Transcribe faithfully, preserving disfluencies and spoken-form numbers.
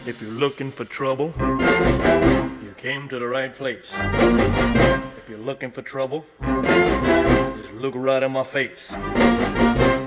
If you're looking for trouble, you came to the right place. If you're looking for trouble, just look right in my face.